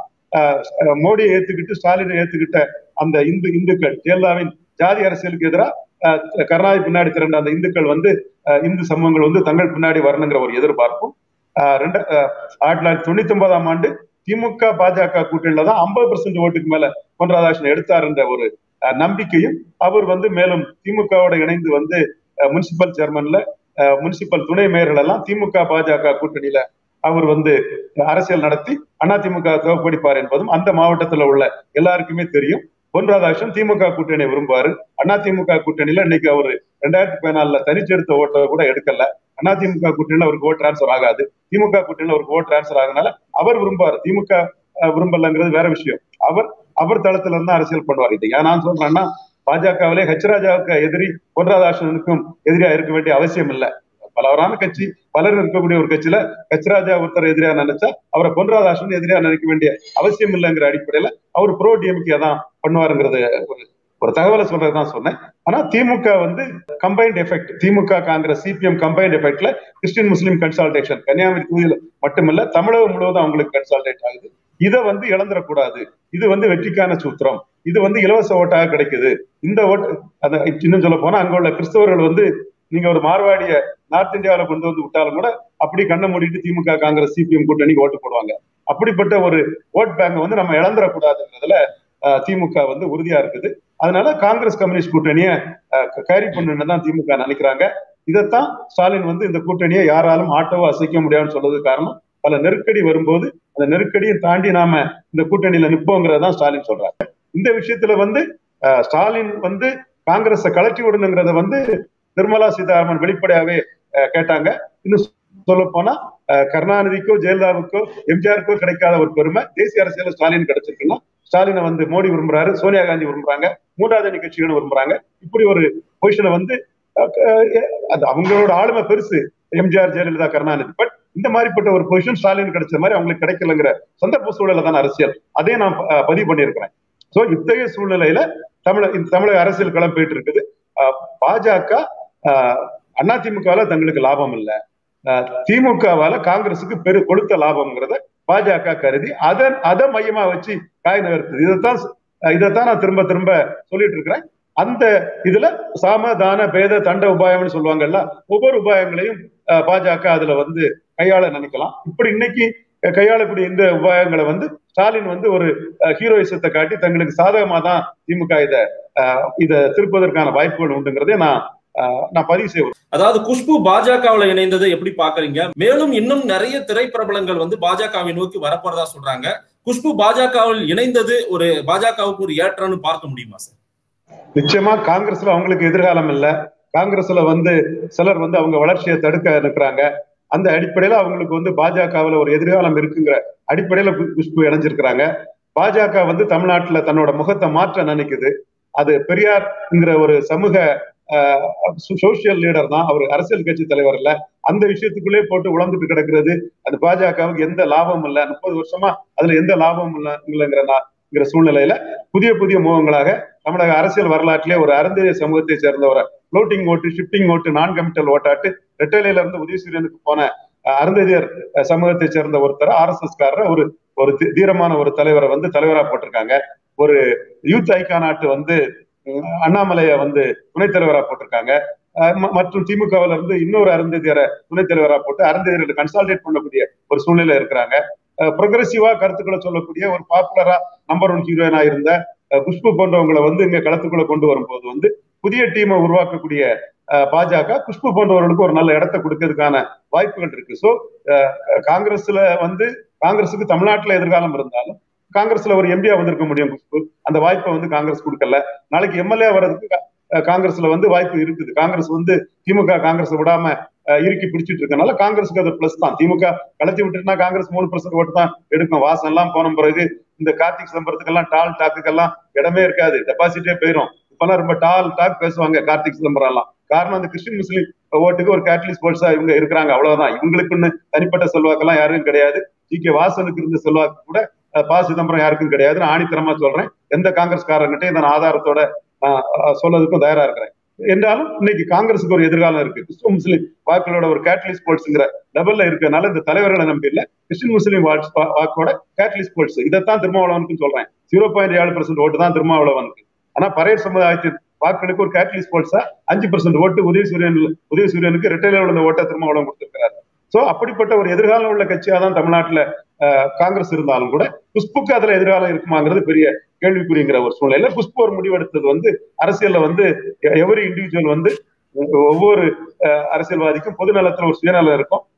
மோடியை ஏத்துக்கிட்டு ஸ்டாலினை ஏத்துக்கிட்ட அந்த இந்து இந்துக்கள் ஜெயலலிதாவின் ஜாதி அரசியலுக்கு எதிராக கருணாநிதி பின்னாடி திரண்ட அந்த இந்துக்கள் வந்து இந்து சமூகங்கள் வந்து தங்கள் பின்னாடி வரணுங்கிற ஒரு எதிர்பார்ப்பும் ரெண்டு ஆயிரத்தி தொள்ளாயிரத்தி தொண்ணூத்தி ஒன்பதாம் ஆண்டு திமுக பாஜக கூட்டணியில தான் ஐம்பது பர்சன்ட் ஓட்டுக்கு மேல பொன் ராதாகிருஷ்ணன் எடுத்தார் என்ற ஒரு நம்பிக்கையும் அவர் வந்து மேலும் திமுகவோட இணைந்து வந்து முனிசிபல் சேர்மன்ல முனிசிபல் துணை மேயர்கள் எல்லாம் திமுக பாஜக கூட்டணியில அவர் வந்து அரசியல் நடத்தி அதிமுக தோற்கடிப்பார் என்பதும் அந்த மாவட்டத்துல உள்ள எல்லாருக்குமே தெரியும். பொன் ராதாகிருஷ்ணன் திமுக கூட்டணியை விரும்புவாரு. அதிமுக கூட்டணியில இன்னைக்கு அவரு ரெண்டாயிரத்தி பதினாலுல தனிச்செடுத்த ஓட்டை கூட எடுக்கல. அதிமுக கூட்டணியில அவருக்கு ஓட் டிரான்ஸ்பர் ஆகாது. திமுக கூட்டணியில அவருக்கு ஓட் டிரான்ஸ்பர் ஆகுனால அவர் விரும்புவார். திமுக விரும்பலங்கிறது வேற விஷயம். அவர் அவர் தளத்துல இருந்தா அரசியல் பண்ணுவார். இது ஏன் நான் சொல்றேன்னா, பாஜகவிலே ஹெச் ராஜாவுக்கு எதிரி பொன் ராதாகிருஷ்ணனுக்கும் எதிரியா இருக்க வேண்டிய அவசியம் இல்லை. பலவரான கட்சி, பலர் இருக்கக்கூடிய ஒரு கட்சியில ஹெச் ராஜா ஒருத்தர் எதிரியா நினைச்சா அவரை பொன் ராதாகிருஷ்ணன் எதிரியா நினைக்க வேண்டிய அவசியம் இல்லைங்கிற அடிப்படையில அவர் ப்ரோ டிஎம்கே தான் பண்ணுவாருங்கிறது ஒரு ஒரு தகவலை சொல்றதுதான் சொன்னேன். ஆனா திமுக வந்து combined effect, DMK Congress CPM combined எஃபெக்ட்ல கிறிஸ்டின் முஸ்லீம் கன்சால்டேஷன் கன்னியாகுமரி தொகுதியில் மட்டுமல்ல தமிழகம் முழுவதும் அவங்களுக்கு கன்சால்டேட் ஆகுது. இதை வந்து இழந்துடக்கூடாது. இது வந்து வெற்றிக்கான சூத்திரம். இது வந்து இலவச ஓட்டாக கிடைக்குது. இந்த ஓட்டு அதை இன்னும் சொல்ல போனா அங்க உள்ள கிறிஸ்தவர்கள் வந்து நீங்க ஒரு மார்வாடிய நார்த் இந்தியாவில கொண்டு வந்து விட்டாலும் கூட அப்படி கண்ணை மூடிட்டு திமுக காங்கிரஸ் சிபிஎம் கூட்டணி ஓட்டு போடுவாங்க. அப்படிப்பட்ட ஒரு ஓட் பேங்க் வந்து நம்ம இழந்துடக்கூடாதுங்கிறதுல திமுக வந்து உறுதியா இருக்குது. அதனால காங்கிரஸ் கம்யூனிஸ்ட் கூட்டணியை கேரி பண்ணுன்னு தான் திமுக நினைக்கிறாங்க. இதைத்தான் ஸ்டாலின் வந்து இந்த கூட்டணியை யாராலும் ஆட்டவோ அசைக்க முடியாதுன்னு சொல்றது காரணம். பல நெருக்கடி வரும்போது அந்த நெருக்கடியை தாண்டி நாம இந்த கூட்டணியில நிற்போங்கிறதான் ஸ்டாலின் சொல்றாங்க. இந்த விஷயத்துல வந்து ஸ்டாலின் வந்து காங்கிரஸை கலட்டி விடணுங்கிறத வந்து நிர்மலா சீதாராமன் வெளிப்படையாவே கேட்டாங்க. இன்னும் சொல்ல போனா கருணாநிதிக்கோ ஜெயலலிதாவுக்கோ எம்ஜிஆருக்கோ கிடைக்காத ஒரு பெருமை தேசிய அரசியல ஸ்டாலின் கிடைச்சிருக்குன்னா, ஸ்டாலினை வந்து மோடி விரும்புறாரு, சோனியா காந்தி விரும்புறாங்க, மூன்றாவது அணி கட்சிகளும் விரும்புறாங்க. இப்படி ஒரு பொசிஷனை வந்து அவங்களோட ஆளுமை பெருசு எம்ஜிஆர் ஜெயலலிதா கருணாநிதி. பட் இந்த மாதிரிப்பட்ட ஒரு பொசிஷன் ஸ்டாலின் கிடைச்ச மாதிரி அவங்களுக்கு கிடைக்கலங்கிற சந்தர்ப்ப சூழல தான் அரசியல். அதே நான் பதிவு பண்ணியிருக்கிறேன். சோ இத்தகைய சூழ்நிலையில தமிழக தமிழக அரசியல் களம் போயிட்டு இருக்குது. பாஜக அதிமுகவால தங்களுக்கு லாபம் இல்லை, திமுகவால காங்கிரசுக்கு பெரு கொடுத்த லாபம்ங்கிறத பாஜக கருதி அதை அதை மையமா வச்சு காய் நகர்த்துது. இதைத்தான் இதைத்தான் நான் திரும்ப திரும்ப சொல்லிட்டு இருக்கிறேன். அந்த இதுல சாமதான பேத தண்ட உபாயம்னு சொல்லுவாங்கல்ல, ஒவ்வொரு உபாயங்களையும் பாஜக அதுல வந்து கையாள நினைக்கலாம். இப்படி இன்னைக்கு கையாளக்கூடிய இந்த உபாயங்களை வந்து ஸ்டாலின் வந்து ஒரு ஹீரோயிசத்தை காட்டி தங்களுக்கு சாதகமா தான் திமுக இத இதை திருப்பதற்கான வாய்ப்புகள் உண்டுங்கிறதே நான் நான் பதிவு செய்வேன். அதாவது குஷ்பு பாஜகவுல இணைந்ததை எப்படி பாக்குறீங்க? மேலும் இன்னும் நிறைய திரைப்பிரபலங்கள் வந்து பாஜகவை நோக்கி வரப்போறதா சொல்றாங்க. குஷ்பு பாஜகவில் இணைந்தது ஒரு பாஜகவுக்கு ஒரு ஏற்றம்னு பார்க்க முடியுமா சார்? நிச்சயமா காங்கிரஸ்ல அவங்களுக்கு எதிர்காலம் இல்ல. காங்கிரஸ்ல வந்து சிலர் வந்து அவங்க வளர்ச்சியை தடுக்க இருக்கிறாங்க. அந்த அடிப்படையில அவங்களுக்கு வந்து பாஜகவுல ஒரு எதிர்காலம் இருக்குங்கிற அடிப்படையில குஷ்பு இணைஞ்சிருக்கிறாங்க. பாஜக வந்து தமிழ்நாட்டுல தன்னோட முகத்தை மாற்ற நினைக்குது. அது பெரியார்ங்கிற ஒரு சமூக சோசியல் லீடர் தான், அவர் அரசியல் கட்சி தலைவர் இல்ல. அந்த விஷயத்துக்குள்ளே போட்டு உழந்துட்டு கிடக்கிறது அந்த பாஜகவுக்கு எந்த லாபமும் இல்லை. முப்பது வருஷமா அதுல எந்த லாபமும் இல்லை இல்லைங்கிற சூழ்நிலையில புதிய புதிய முகங்களாக தமிழக அரசியல் வரலாற்றிலே ஒரு அருந்ததிய சமூகத்தை சேர்ந்தவரை ஃப்ளோட்டிங் ஓட்டு, ஷிப்டிங் ஓட்டு, நான் கமிட்டல் ஓட்டாட்டு ரெட்டலையில இருந்து உதயசூரியனுக்கு போன அருந்ததியர் சமூகத்தை சேர்ந்த ஒருத்தர் ஆர் எஸ் எஸ் காரர் ஒரு ஒரு தீரமான ஒரு தலைவரை வந்து தலைவரா போட்டிருக்காங்க. ஒரு யூத் ஐகானாட்டு வந்து அண்ணாமலைய வந்து துணைத் தலைவரா போட்டிருக்காங்க. மற்றும் திமுகவில இருந்து இன்னொரு அருந்ததியரை துணைத் தலைவரா போட்டு அருந்ததியர்களை கன்சால்டேட் பண்ணக்கூடிய ஒரு சூழ்நிலை இருக்கிறாங்க. ப்ரொக்ரெசிவா கருத்துக்களை சொல்லக்கூடிய ஒரு பாப்புலரா நம்பர் ஒன் ஹீரோயினா இருந்த குஷ்பு போன்றவங்களை வந்து இங்க களத்துக்குள்ள கொண்டு வரும்போது வந்து புதிய டீமை உருவாக்கக்கூடிய பாஜக குஷ்பு போன்றவர்களுக்கு ஒரு நல்ல இடத்தை கொடுக்கறதுக்கான வாய்ப்புகள் இருக்கு. ஸோ காங்கிரஸ்ல வந்து காங்கிரஸுக்கு தமிழ்நாட்டுல எதிர்காலம் இருந்தாலும் காங்கிரஸ்ல ஒரு எம்பியா வந்திருக்க முடியும் குஷ்பு. அந்த வாய்ப்பை வந்து காங்கிரஸ் கொடுக்கல. நாளைக்கு எம்எல்ஏ வர்றதுக்கு காங்கிரஸ்ல வந்து வாய்ப்பு இருக்குது. காங்கிரஸ் வந்து திமுக காங்கிரஸ் விடாம இறுக்கி பிடிச்சிட்டு இருக்கனால காங்கிரஸுக்கு அது பிளஸ் தான். திமுக கலத்தி விட்டுட்டுனா காங்கிரஸ் மூணு பர்சன்ட் ஓட்டு தான் எடுக்கும். வாசம் எல்லாம் போன பிறகு இந்த கார்த்திக் சிதம்பரத்துக்கெல்லாம் டால் டாக்குக்கெல்லாம் இடமே இருக்காது, டெபாசிட்டே போயிடும். இப்பெல்லாம் ரொம்ப டால் டாக் பேசுவாங்க கார்த்திக் சிதம்பரம் எல்லாம். காரணம் அந்த கிறிஸ்டின் முஸ்லீம் ஓட்டுக்கு ஒரு கேட்டலிஸ்ட் போல்ஸா இவங்க இருக்கிறாங்க, அவ்வளவுதான். இவங்களுக்குன்னு தனிப்பட்ட செல்வாக்கெல்லாம் யாருக்கும் கிடையாது. ஜி கே வாசனுக்கு இருந்த செல்வாக்கு கூட பா சிதம்பரம் யாருக்கும் கிடையாதுன்னு ஆணித்தரமா சொல்றேன். எந்த காங்கிரஸ்காரங்கிட்ட இதன் ஆதாரத்தோட சொல்றதுக்கும் தயாரா இருக்கிறேன். என்றாலும் இன்னைக்கு காங்கிரஸுக்கு ஒரு எதிர்காலம் இருக்கு. கிறிஸ்டின் முஸ்லீம் வாக்குகளோட ஒரு கேட்டலிஸ்ட் போல்ஸ்ங்கிற லெவல்ல இருக்கனால இந்த தலைவர்களை நம்பி இல்ல, கிறிஸ்டின் முஸ்லீம் வாக்கோட கேட்டலிஸ்ட் போல்ஸ் இதைத்தான் திருமாவளவனுக்கு சொல்றேன். ஜீரோ பாயிண்ட் ஏழு பெர்சென்ட் ஓட்டு தான் திருமாவளவனுக்கு. ஆனா பரையர் சமுதாயத்தின் வாக்குகளுக்கு ஒரு கேட்டலிஸ்ட் போல்ஸா அஞ்சு பெர்சென்ட் ஓட்டு உதயசூரியன் உதயசூரியனுக்கு ரெட்டையில உள்ள ஓட்டை திருமாவளவன் கொடுத்திருக்கிறாரு. சோ அப்படிப்பட்ட ஒரு எதிர்காலம் உள்ள கட்சியா தான் தமிழ்நாட்டுல காங்கிரஸ் இருந்தாலும் கூட குஷ்புக்கு அதுல எதிர்காலம் இருக்குமாங்கிறது பெரிய கேள்விக்குறிங்கிற ஒரு சூழ்நிலையில குஷ்பு ஒரு முடிவெடுத்தது வந்து அரசியல்ல வந்து எவரி இண்டிவிஜுவல் வந்து ஒவ்வொரு அரசியல்வாதிக்கும் பொது நலத்துல ஒரு சுயநலம் இருக்கும்.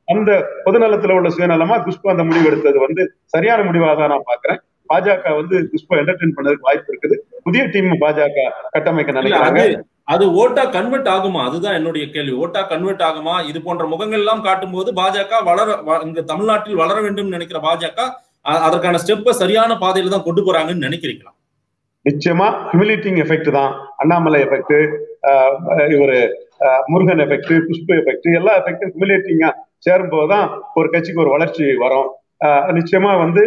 அந்த பொதுநலத்துல உள்ள சுயநலமா குஷ்பு அந்த முடிவு எடுத்தது வந்து சரியான முடிவாக தான் நான் பாக்குறேன். பாஜக வந்து குஷ்பு என்டர்டெயின் பண்ணதுக்கு வாய்ப்பு இருக்குது. புதிய டீம் பாஜக கட்டமைக்க நினைக்கிறாங்க. அது ஓட்டா கன்வெர்ட் ஆகுமா? அதுதான் என்னுடைய கேள்வி. ஓட்டா கன்வெர்ட் ஆகுமா? இது போன்ற முகங்கள் எல்லாம் காட்டும் போது பாஜக வளர இங்க தமிழ்நாட்டில் வளர வேண்டும் நினைக்கிற பாஜக அதற்கான ஸ்டெப்பை சரியான பாதையில தான் கொண்டு போறாங்கன்னு நினைக்கிறீங்களா? நிச்சயமா ஹியூமிலிட்டிங் எஃபெக்ட் தான். அண்ணாமலை எஃபெக்ட், இவரு முருகன் எஃபெக்ட், குஷ்பு எஃபெக்ட், எல்லா எஃபெக்டும் ஹியூமிலிட்டிங்கா சேரும் போதுதான் ஒரு கட்சிக்கு ஒரு வளர்ச்சி வரும். நிச்சயமா வந்து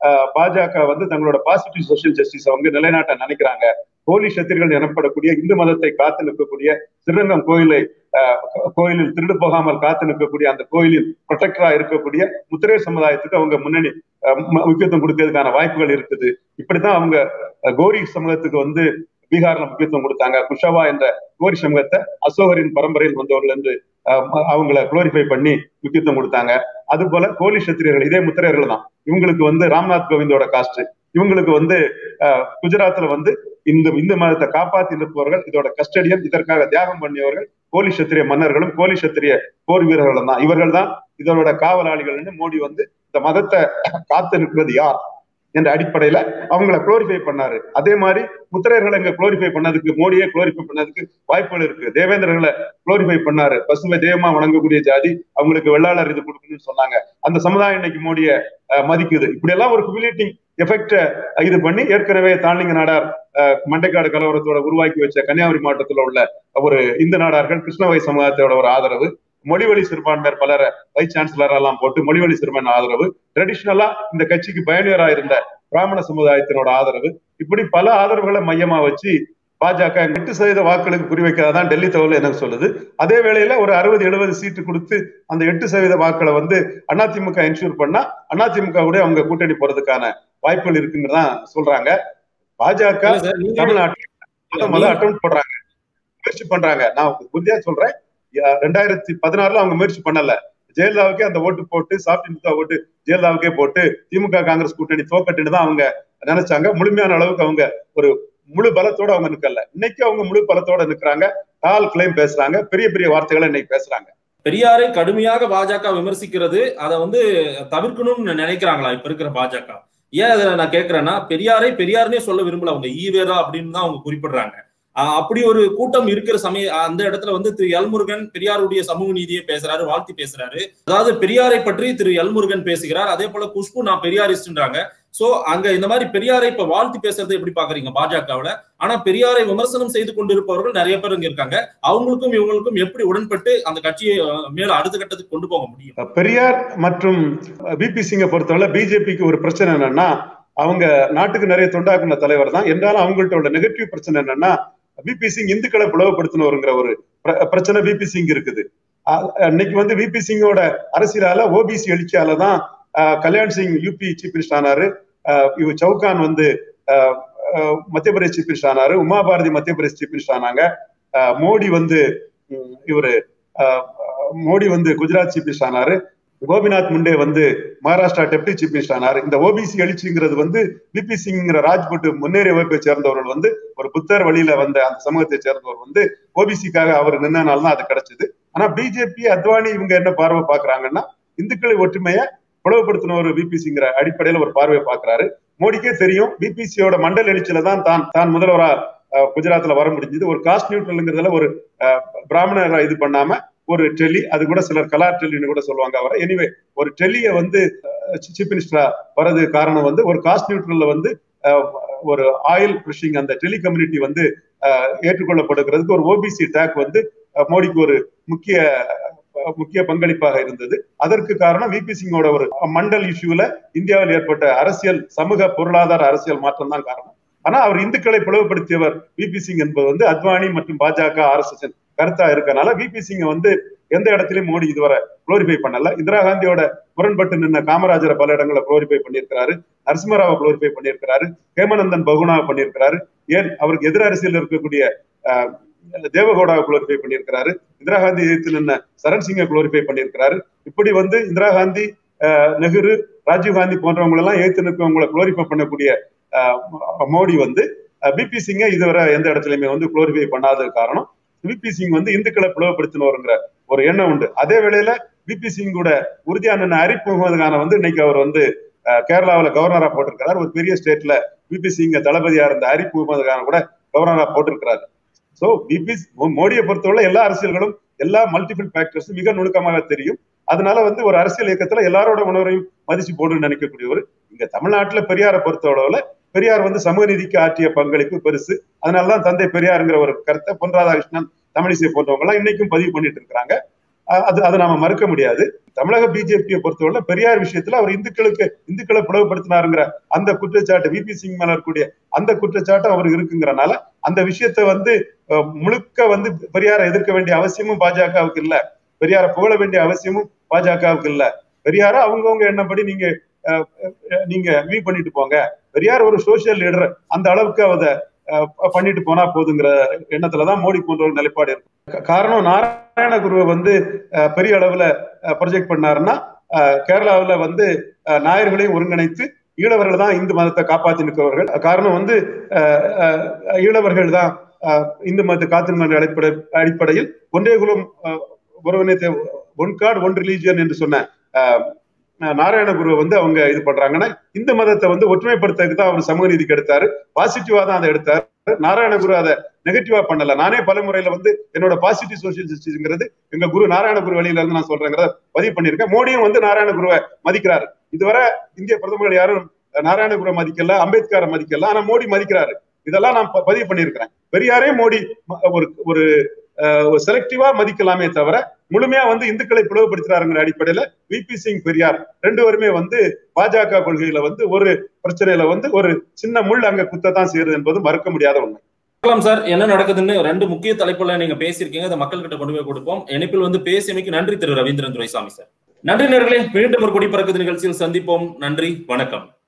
பாஜக வந்து தங்களோட பாசிட்டிவ் சோசியல் ஜஸ்டிஸ் அவங்க நிலைநாட்ட நினைக்கிறாங்க. கோலி சத்திரிகள் எனப்படக்கூடிய இந்து மதத்தை காத்து நிற்கக்கூடிய ஸ்ரீரங்கம் கோயிலை கோயிலில் திருடு போகாமல் காத்து நிற்கக்கூடிய அந்த கோயிலில் ப்ரொடெக்டரா இருக்கக்கூடிய முத்திரையர் சமுதாயத்துக்கு அவங்க முன்னணி முக்கியத்துவம் கொடுக்கிறதுக்கான வாய்ப்புகள் இருக்குது. இப்படித்தான் அவங்க கோரி சமூகத்துக்கு வந்து பீகார்ல முக்கியத்துவம் கொடுத்தாங்க. குஷாவா என்ற கோரி சமூகத்தை அசோகரின் பரம்பரையில் வந்தவர்கள் என்று அவங்களை குளோரிஃபை பண்ணி முக்கியத்துவம் கொடுத்தாங்க. அது போல கோலி சத்திரியர்கள் இதே முத்திரையர்கள் தான். இவங்களுக்கு வந்து ராம்நாத் கோவிந்தோட காஸ்ட், இவங்களுக்கு வந்து குஜராத்ல வந்து இந்த இந்து மதத்தை காப்பாற்றி நிற்பவர்கள், இதோட கஸ்டடியன், இதற்காக தியாகம் பண்ணியவர்கள் கோலி சத்திரிய மன்னர்களும் கோலி சத்திரிய போர் வீரர்களும் தான். இவர்கள் தான் இதோட காவலாளிகள்னு மோடி வந்து இந்த மதத்தை காத்து நிற்கிறது யார் என்ற அடிப்படையில அவங்களை குளோரிஃபை பண்ணாரு. அதே மாதிரி முத்திரையர்களை இங்க குளோரிஃபை பண்ணதுக்கு, மோடியே குளோரிஃபை பண்ணதுக்கு வாய்ப்புகள் இருக்கு. தேவேந்திரர்களை குளோரிஃபை பண்ணாரு. பசுமை தெய்வமா வணங்கக்கூடிய ஜாதி, அவங்களுக்கு வெள்ளாளர் இது கொடுக்கணும்னு சொன்னாங்க. அந்த சமுதாயம் இன்னைக்கு மோடிய மதிக்குது. இப்படி எல்லாம் ஒரு குமிலேட்டிங் எஃபெக்ட் இது பண்ணி ஏற்கனவே தாழ்லிங்க நாடார் மண்டைக்காடு கலவரத்தோட உருவாக்கி வச்ச கன்னியாகுமரி மாவட்டத்தில் உள்ள ஒரு இந்து நாடார்கள் கிருஷ்ணவை சமுதாயத்தோட ஒரு ஆதரவு, மொழிவழி சிறுபான்மையர் பலரை வைஸ் சான்சலர் எல்லாம் போட்டு மொழிவழி சிறுபான்மை ஆதரவு, ட்ரெடிஷனலா இந்த கட்சிக்கு பயணியரா இருந்த பிராமண சமுதாயத்தினோட ஆதரவு, இப்படி பல ஆதரவுகளை மையமா வச்சு பாஜக எட்டு சதவீத வாக்குகளுக்கு குறிவைக்காதான் டெல்லி தகவல் எனக்கு சொல்லுது. அதே வேளையில ஒரு அறுபது எழுபது சீட்டு கொடுத்து அந்த எட்டு சதவீத வாக்களை வந்து அதிமுக என்ஷூர் பண்ணா அதிமுக கூட அவங்க கூட்டணி போறதுக்கான வாய்ப்புகள் இருக்குன்னு சொல்றாங்க. பாஜக தமிழ்நாட்டில் அட்டம் போடுறாங்க, முயற்சி பண்றாங்க. நான் உறுதியா சொல்றேன், ரெண்டாயிரத்தி பதினாறுல அவங்க முயற்சி பண்ணல. ஜெயலலிதாவுக்கே அந்த ஓட்டு போட்டு சாப்பிட்டு ஓட்டு ஜெயலலிதாவுக்கே போட்டு திமுக காங்கிரஸ் கூட்டணி தோக்கட்டுன்னு தான் அவங்க நினைச்சாங்க. முழுமையான அளவுக்கு அவங்க ஒரு முழு பலத்தோட அவங்க நிக்கல. இன்னைக்கு அவங்க முழு பலத்தோட நிக்கிறாங்க. கால் கிளைம் பேசுறாங்க, பெரிய பெரிய வார்த்தைகளை இன்னைக்கு பேசுறாங்க. பெரியாரை கடுமையாக பாஜக விமர்சிக்கிறது அதை வந்து தவிர்க்கணும்னு நினைக்கிறாங்களா இப்ப இருக்கிற பாஜக? ஏன் அதை நான் கேட்கிறேன்னா, பெரியாரை பெரியாருன்னே சொல்ல விரும்பல அவங்க, ஈவேரா அப்படின்னு தான் அவங்க குறிப்பிடுறாங்க. அப்படி ஒரு கூட்டம் இருக்கிற சமய அந்த இடத்துல வந்து திரு எல்முருகன் பெரியாருடைய சமூக நீதியை பேசுறாரு, வாழ்த்தி பேசுறாரு. அதாவது பெரியாரை பற்றி திரு எல்முருகன் பேசுகிறார். அதே போல குஷ்பு நான் பெரியாரிஸ்ட்ன்றாங்க. சோ அங்க இந்த மாதிரி பெரியாரை இப்ப வாழ்த்தி பேசுறதை எப்படி பாக்குறீங்க பாஜகவுல? ஆனா பெரியாரை விமர்சனம் செய்து கொண்டிருப்பவர்கள் நிறைய பேர் இங்க இருக்காங்க. அவங்களுக்கும் இவங்களுக்கும் எப்படி உடன்பட்டு அந்த கட்சியை மேல அடுத்த கட்டத்துக்கு கொண்டு போக முடியும்? பெரியார் மற்றும் பிபி சிங்கை பொறுத்தவரை பிஜேபிக்கு ஒரு பிரச்சனை என்னன்னா, அவங்க நாட்டுக்கு நிறைய தொண்டாக்குன தலைவர் தான். என்றாலும் அவங்கள்ட்ட உள்ள நெகட்டிவ் பிரச்சனை என்னன்னா, பிபி சிங் இந்துக்களை பிளவுபடுத்தினவருங்கிற ஒரு பிரச்சனை பிபி சிங் இருக்குது. இன்னைக்கு வந்து பிபி சிங்கோட அரசியலால ஓபிசி எழுச்சியால தான் Kalyan Singh UP chief minister ஆனாரு, இவர் சவுகான் வந்து மத்திய பிரதேஷ் சீஃப் மினிஸ்டர் ஆனாரு, உமா பாரதி மத்திய பிரதேஷ் சீஃப் மினிஸ்டர் ஆனாங்க, மோடி வந்து இவரு மோடி வந்து குஜராத் சீஃப் மினிஸ்டர் ஆனாரு, கோபிநாத் முண்டே வந்து மகாராஷ்டிரா டெப்டி சீஃப் மினிஸ்டர் ஆனார். இந்த ஓபிசி எழுச்சிங்கிறது வந்து பிபி சிங்கிற ராஜ்புட் முன்னேறிய வகுப்பை சேர்ந்தவர்கள் வந்து ஒரு புத்தர் வழியில வந்த அந்த சமூகத்தை சேர்ந்தவர் வந்து ஓபிசிக்காக அவர் நின்னனால்தான் அது கிடைச்சது. ஆனா பிஜேபி அத்வானி இவங்க என்ன பார்வை பாக்குறாங்கன்னா, இந்துக்களை ஒற்றுமையை பிளவுபடுத்தின ஒரு பிபி சிங்கிற அடிப்படையில ஒரு பார்வையை பாக்குறாரு. மோடிக்கே தெரியும் பிபிசியோட மண்டல் எழுச்சியில தான் தான் தான் முதல்வரா குஜராத்ல வர முடிஞ்சது. ஒரு காஸ்ட் நியூட்ரல்ங்கிறதுல ஒரு பிராமணரை இது பண்ணாம ஒரு டெல்லி, அது கூட சிலர் கலார் டெல்லின்னு கூட சொல்லுவாங்க அவரை. எனிவே ஒரு டெல்லியை வந்து சீஃப் மினிஸ்டரா வர்றது காரணம் வந்து ஒரு காஸ்ட் நியூட்ரல்ல வந்து ஒரு ஆயில் ஃபிஷிங் அந்த டெல்லி கம்யூனிட்டி வந்து ஏற்றுக்கொள்ளப்படுகிறதுக்கு ஒரு ஓபிசி டேக் வந்து மோடிக்கு ஒரு முக்கிய முக்கிய பங்களிப்பாக இருந்தது. அதற்கு காரணம் விபி சிங்கோட ஒரு மண்டல் இஷ்யூல இந்தியாவில் ஏற்பட்ட அரசியல் சமூக பொருளாதார அரசியல் மாற்றம் தான் காரணம். ஆனா அவர் இந்துக்களை பிளவுபடுத்தியவர் விபி சிங் என்பது வந்து அத்வானி மற்றும் பாஜக ஆர் எஸ் எஸ் கருத்தா இருக்கனால விபி சிங் வந்து எந்த இடத்துலயும் மோடி இதுவரை குளோரிஃபை பண்ணல. இந்திரா காந்தியோட முரண்பட்டு நின்ன காமராஜரை பல இடங்களை குளோரிஃபை பண்ணியிருக்கிறாரு, நரசிம்மராவை குளோரிஃபை பண்ணியிருக்கிறாரு, ஹேமநந்தன் பகுனாவை பண்ணியிருக்கிறாரு, ஏன் அவருக்கு எதிர் அரசியல் இருக்கக்கூடிய தேவகவுடாவை குளோரிஃபை பண்ணியிருக்கிறாரு, இந்திரா காந்தி எதிர்த்து நின்ன சரண் சிங்கை குளோரிஃபை பண்ணியிருக்கிறாரு. இப்படி வந்து இந்திரா காந்தி, நெஹ்ரு, ராஜீவ் காந்தி போன்றவங்க எல்லாம் ஏத்து நிற்கவங்களை குளோரிஃபை பண்ணக்கூடிய மோடி வந்து பிபி சிங்கை இதுவரை எந்த இடத்துலயுமே வந்து குளோரிஃபை பண்ணாத காரணம் விபி சிங் வந்து இந்துக்களை பிளவுபடுத்தினவருங்கிற ஒரு எண்ணம் உண்டு. அதே வேளையில விபி சிங் கூட உறுதியான அரிப் முகமது கானை வந்து இன்னைக்கு அவர் வந்து கேரளாவில் கவர்னரா போட்டிருக்கிறார். ஒரு பெரிய ஸ்டேட்ல விபி சிங் தளபதியா இருந்த அரிப் முகமது கானை கூட கவர்னரா போட்டிருக்கிறார். சோ விபி மோடியை பொறுத்தவரை எல்லா அரசியல்களும் எல்லா மல்டிபிள் ஃபேக்டர்ஸும் மிக நுணுக்கமாக தெரியும். அதனால வந்து ஒரு அரசியல் இயக்கத்துல எல்லாரோட உணர்வையும் மதிச்சு போடுன்னு நினைக்கக்கூடியவர். இங்க தமிழ்நாட்டுல பெரியாரை பொறுத்தளவுல பெரியார் வந்து சமூக நீதிக்கு ஆற்றிய பங்களிப்பு பெருசு. அதனாலதான் தந்தை பெரியாருங்கிற ஒரு கருத்தை பொன் ராதாகிருஷ்ணன், தமிழிசை போன்றவங்க எல்லாம் இன்னைக்கும் பதிவு பண்ணிட்டு இருக்கிறாங்க. அது அதை நாம மறுக்க முடியாது. தமிழக பிஜேபியை பொறுத்தவரை பெரியார் விஷயத்துல அவர் இந்துக்களுக்கு இந்துக்களை பிளவுபடுத்தினாருங்கிற அந்த குற்றச்சாட்டு விபி சிங் மேல இருக்கக்கூடிய அந்த குற்றச்சாட்டு அவர் இருக்குங்கிறனால அந்த விஷயத்த வந்து முழுக்க வந்து பெரியாரை எதிர்க்க வேண்டிய அவசியமும் பாஜகவுக்கு இல்ல, பெரியாரை புகழ வேண்டிய அவசியமும் பாஜகவுக்கு இல்ல. பெரியார அவங்கவுங்க எண்ணப்படி நீங்க நீங்க வியூ பண்ணிட்டு போங்க. பெரியார் ஒரு சோசியல் லீடர், அந்த அளவுக்கு அதை பண்ணிட்டு போனா போதுங்கிற எண்ணத்துலதான் மோடி போன்ற ஒரு நிலைப்பாடு இருக்கு. காரணம் நாராயண குருவை வந்து பெரிய அளவுல ப்ரொஜெக்ட் பண்ணாருன்னா கேரளாவில் வந்து நாயர்களையும் ஒருங்கிணைத்து ஈழவர்கள் தான் இந்து மதத்தை காப்பாற்றி நிற்கிறவர்கள். காரணம் வந்து ஈழவர்கள் தான் இந்து மதத்தை காத்து அடிப்படை அடிப்படையில் ஒன்றே குலம் ஒருவனே ஒன் காட் ஒன் ரிலீஜியன் என்று சொன்ன நாராயண குருவை வந்து அவங்க இது பண்றாங்கன்னா இந்த மதத்தை வந்து ஒற்றுமைப்படுத்துறதுக்கு தான் அவர் சமூக நீதிக்கு எடுத்தாரு. பாசிட்டிவா தான் அதை எடுத்தாரு. நாராயண குரு அதை நெகட்டிவா பண்ணல. நானே பல முறையில வந்து என்னோட பாசிட்டிவ் சோசியல் ஜஸ்டிஸ்ங்கிறது எங்க குரு நாராயண குரு வழியில இருந்து நான் சொல்றேங்கிறத பதிவு பண்ணியிருக்கேன். மோடியும் வந்து நாராயண குருவை மதிக்கிறாரு. இதுவரை இந்திய பிரதமர்கள் யாரும் நாராயண குருவை மதிக்கல, அம்பேத்கரை மதிக்கல, ஆனா மோடி மதிக்கிறாரு. இதெல்லாம் நான் பதிவு பண்ணியிருக்கிறேன். பெரியாரே மோடி ஒரு ஒரு செலக்டிவா மதிக்கலாமே தவிர முழுமையா வந்து இந்துக்களை பிளவுபடுத்துறாருங்கிற அடிப்படையில விபி சிங் பெரியார் ரெண்டு பேருமே வந்து பாஜக கொள்கையில வந்து ஒரு பிரச்சனையில வந்து ஒரு சின்ன முள் அங்க குத்தத்தான் செய்யறது என்பது மறுக்க முடியாத உண்மை. சார், என்ன நடக்குதுன்னு ரெண்டு முக்கிய தலைப்புல நீங்க பேசியிருக்கீங்க. அதை மக்கள் கிட்ட கொண்டு போய் கொடுப்போம். இணைப்பில் வந்து பேசியமைக்கு நன்றி திரு ரவீந்திரன் துரைசாமி சார். நன்றி நேயர்களே, மீண்டும் ஒரு கொடி பறக்குது நிகழ்ச்சியில் சந்திப்போம். நன்றி, வணக்கம்.